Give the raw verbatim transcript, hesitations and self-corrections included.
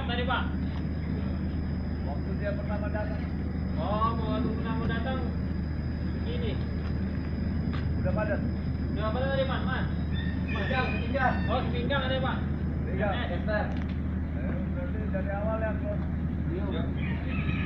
tadi Pak? Waktu dia pertama datang. Oh, waktu pertama datang begini. Udah padat. Udah padat tadi Pak, Mas? Pinggang, pinggang. Oh, pinggang ada Pak? Pinggang. Eh, Esther. Eh, berarti dari awal yang close. Iya.